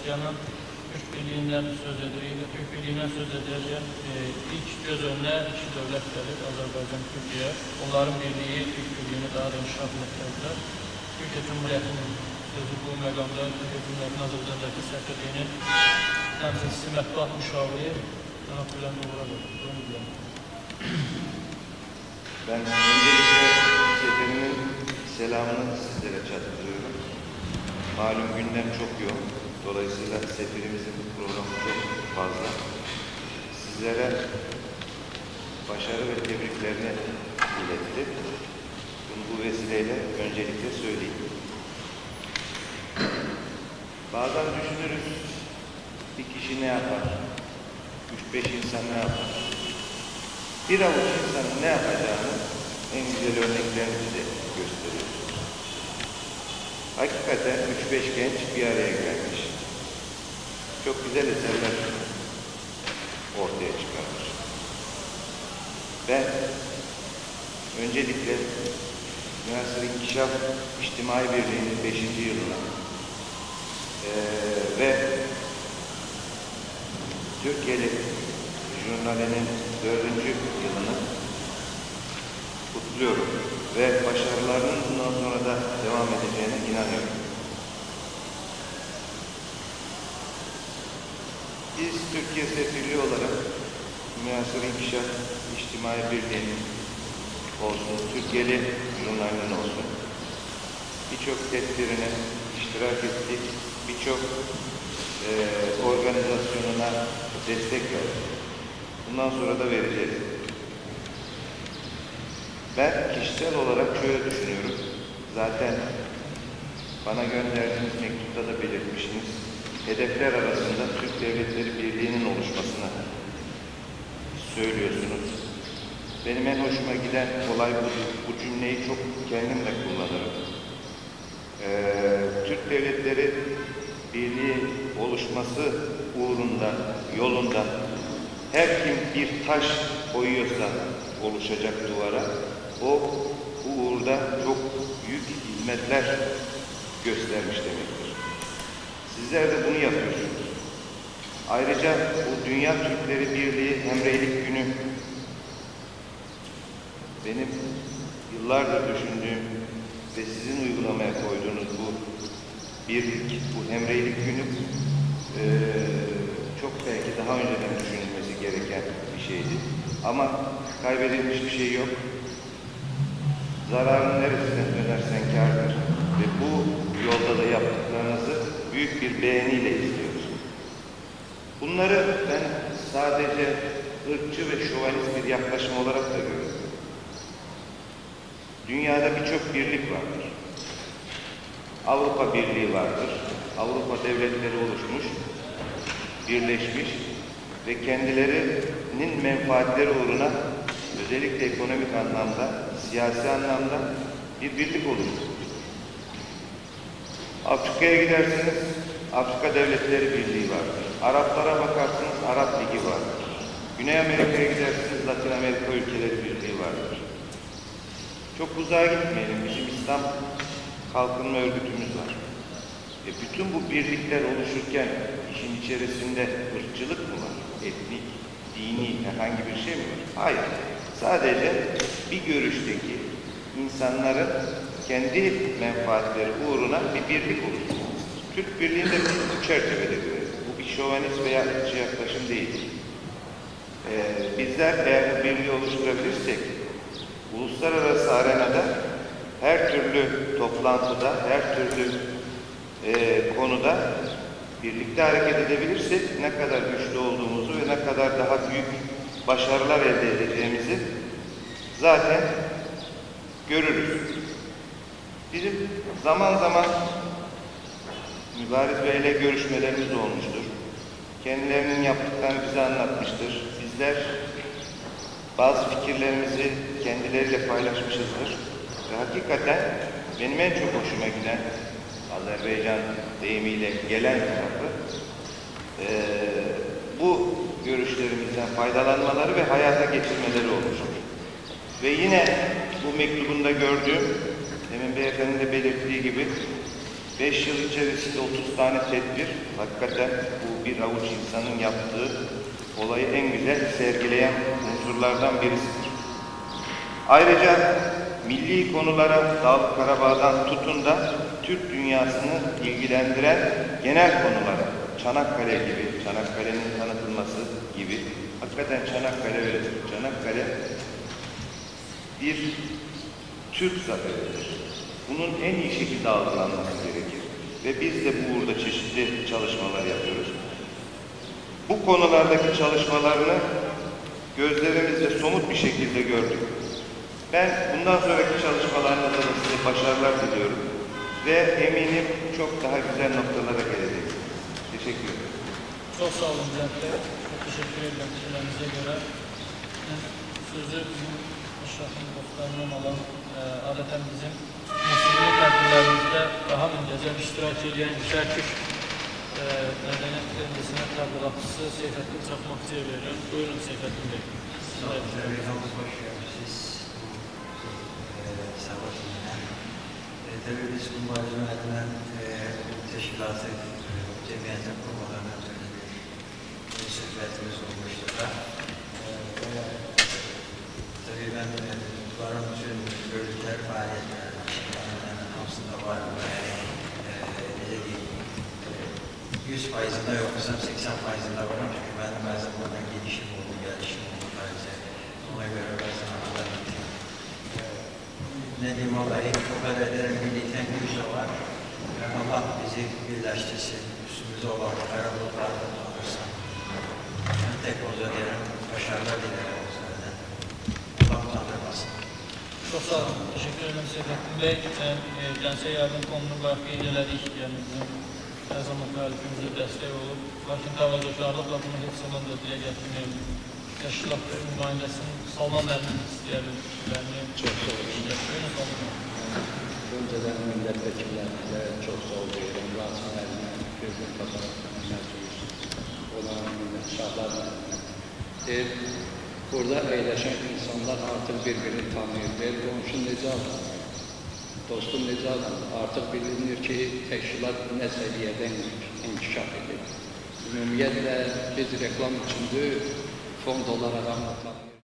Azərbaycanın Türk birliğinden söz edilir. Türk birliğinden söz ederken ilk göz önüne iki devlet gelir. Azərbaycan, Türkiye. Onların birliği, Türk birliğini daha da inşaat ettiler. Türkiye Cumhuriyeti'nin sözü bu məqamda Türkiye Cumhuriyeti'nin Azərbaycan'daki sərkədiyinin təmsilçisi mətbuat müşaviri Cənab Bülent Uğur'a Ben öncelikle seferimin selamını sizlere çattırıyorum. Malum gündem çok yoğun. Dolayısıyla seferimizin programı çok fazla. Sizlere başarı ve tebriklerini iletti. Bunu bu vesileyle öncelikle söyleyeyim. Bazen düşünürüz, bir kişi ne yapar? 3-5 insan ne yapar? Bir avuç insanın ne yapacağını en güzel örneklerini bize gösteriyor. Hakikaten 3-5 genç bir araya gelmiş. Çok güzel eserler ortaya çıkarmış. Ben öncelikle Münhasır İnkişaf İçtimai Birliği'nin 5. yılına ve Türkiye'li Jurnali'nin 4. yılını kutluyorum ve başarılarının bundan sonra da devam edeceğine inanıyorum. Biz Türkiye Sefirliği olarak Münhasır İnkişaf İçtimai Birliği'nin olsun, Türkiye'li Jurnali'nin olsun birçok tedbirine iştirak ettik, birçok organizasyonuna destek verdik. Bundan sonra da vereceğiz. Ben kişisel olarak şöyle düşünüyorum. Zaten bana gönderdiğiniz mektupta da belirtmişsiniz. Hedefler arasında Türk Devletleri Birliği'nin oluşmasını söylüyorsunuz. Benim en hoşuma giden olay bu cümleyi çok kendim de kullanırım. Türk Devletleri Birliği oluşması uğrunda, yolunda her kim bir taş koyuyorsa oluşacak duvara, o bu uğurda çok büyük hizmetler göstermiş demektir. Sizler de bunu yapıyorsunuz. Ayrıca bu Dünya Türkleri Birliği Hemreylik Günü benim yıllardır düşündüğüm ve sizin uygulamaya koyduğunuz bu birlik, bu hemreylik günü çok belki daha önceden düşünülmesi gereken bir şeydi. Ama kaybedilmiş bir şey yok. Zararın neresinden dönersen kârdır. Ve bu yolda da yaptıklarınızı büyük bir beğeniyle izliyoruz. Bunları ben sadece ırkçı ve şövalist bir yaklaşım olarak da görüyorum. Dünyada birçok birlik vardır. Avrupa Birliği vardır. Avrupa devletleri oluşmuş, birleşmiş ve kendilerinin menfaatleri uğruna özellikle ekonomik anlamda, siyasi anlamda bir birlik oluşturmuş. Afrika'ya giderseniz Afrika Devletleri Birliği vardır. Araplara bakarsınız Arap Ligi vardır. Güney Amerika'ya giderseniz Latin Amerika Ülkeleri Birliği vardır. Çok uzağa gitmeyelim. Bizim İslam Kalkınma Örgütümüz var. Bütün bu birlikler oluşurken işin içerisinde ırkçılık mı var? Etnik, dini herhangi bir şey mi var? Hayır. Sadece bir görüşteki insanların kendi menfaatleri uğruna bir birlik oluşturmasıdır. Türk Birliği'nde biz bu çerçevede görüyoruz. Bu bir şövalist veya ırkçı yaklaşım değil. Bizler eğer bu birliği oluşturabilirsek uluslararası arenada her türlü toplantıda, her türlü konuda birlikte hareket edebilirsek ne kadar güçlü olduğumuzu ve ne kadar daha büyük başarılar elde edeceğimizi zaten görürüz. Bizim zaman zaman Mübariz Bey'le görüşmelerimiz olmuştur. Kendilerinin yaptıklarını bize anlatmıştır. Bizler bazı fikirlerimizi kendileriyle paylaşmışızdır. Ve hakikaten benim en çok hoşuma giden Azerbaycan deyimiyle gelen tarafı bu görüşlerimizden faydalanmaları ve hayata geçirmeleri olmuştur. Ve yine bu mektubunda gördüğüm, demin beyefendinin de belirttiği gibi 5 yıl içerisinde 30 tane tedbir, hakikaten bu bir avuç insanın yaptığı olayı en güzel sergileyen unsurlardan birisidir. Ayrıca milli konulara, Dağlık Karabağ'dan tutun da Türk dünyasını ilgilendiren genel konulara, Çanakkale gibi, Çanakkale'nin tanıtılması gibi, hakikaten Çanakkale bir Türk zaferidir. Bunun en iyi şekilde algılanması gerekir. Ve biz de bu uğurda çeşitli çalışmalar yapıyoruz. Bu konulardaki çalışmalarını gözlerimizle somut bir şekilde gördük. Ben bundan sonraki çalışmalarınızda da size başarılar diliyorum. Ve eminim çok daha güzel noktalara geleceksiniz. Teşekkür ederim. Çok sağ olun Bülent Bey. Çok teşekkür ederim sürenize göre. Sözü Şahın dostlarından olan adeten bizim musulü tədbirlərimizdə daha müntəzəm iştirak edən Yüksək Türk Mədəniyyət Kendisine təbliğatçısı Seyfettin Çakmakçı'ya veriyorum. Buyurun Seyfettin Bey. Tabii biz Kumbacı adına teşkilatı, cemiyetin kurmalarına ötürü bir sohbetimiz olmuştu da. Tabii ben Duvar'ın bütün bölükler faaliyetlerinin hamsında var. Ne diyeyim, 100%'ında yoksam 80%'ında varım. Çünkü ben bazen buradan gelişim oldu, gelişim oldu tarzı. Ona göre bazen anladım. Ne diyeyim olayı, o kadar ederim birlikten güç de var. Allah bizi birleştirsin, üstümüze olan kara bulutlardan alırsın. Ben tek olsa derim, başarılar dilerim o zaten. Allah utandırmasın. Çok sağ olun. Teşekkür ederim Seyfettin Bey. Gençə yardım konunu barədə qeyd elədik. Yəni bizim hər zaman müəllifimizə dəstək olub. Lakin təvazökarlıqla bunu heç zaman da dilə gətirməyib. Təşkilat nümayəndəsinin Salman Əlini istəyəlim. Çok sağ olun. Önceden milletvekillerine çok sağ oluyorum. Rasim Erine, Gözün Kapatı'nın meclis olan milletçilerle. Burada eğleşen insanlar artık birbirini tanıyor. Komşun necə adam, dostum necə adam. Artık bilinir ki, teşkilat ne seviyeden inkişaf edir. Ümumiyyətlə biz reklam içində fond olarak anlatalım.